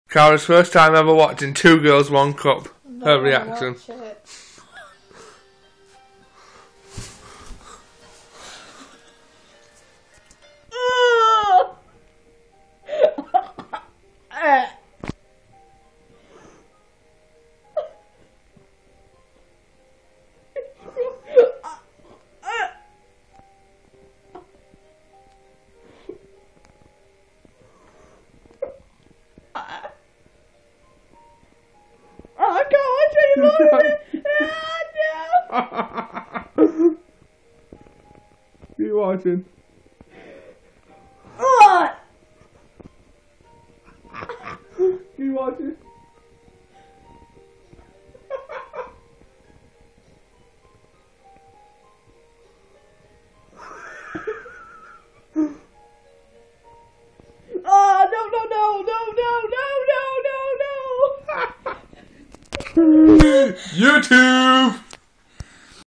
Cara's first time ever watching Two Girls, One Cup. Her reaction. You watching? You watching? Oh, no. YouTube!